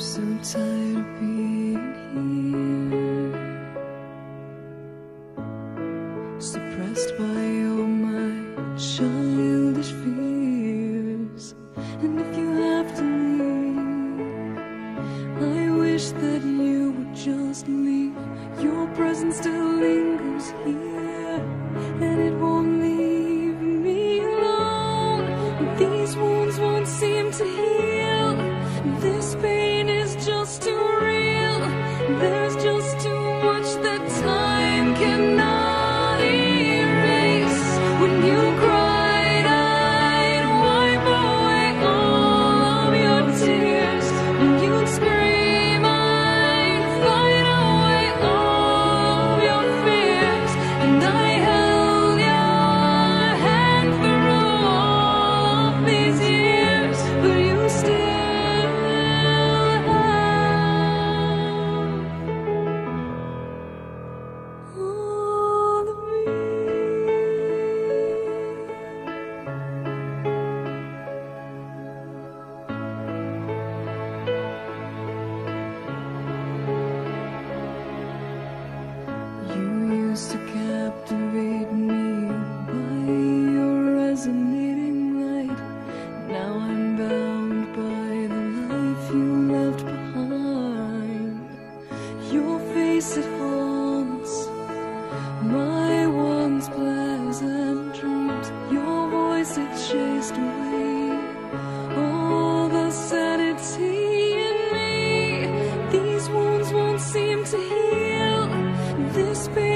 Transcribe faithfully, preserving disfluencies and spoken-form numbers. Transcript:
so tired of being here, suppressed by all my childish fears. And if you have to leave, I wish that you would just leave. Your presence still lingers here, and it won't leave me alone. These wounds won't seem to heal. This pain is just too real. There's just too much that time cannot erase. When you cried, I'd wipe away all of your tears. When you'd scream, I'd fight away all of your fears. And I held your hand through all of these years, but you still all of me. You used to captivate me by your resonating light. Now I'm bound by the life you left behind. Your face, it haunts my once pleasant dreams. Your voice, it chased away all the sanity in me. These wounds won't seem to heal. This pain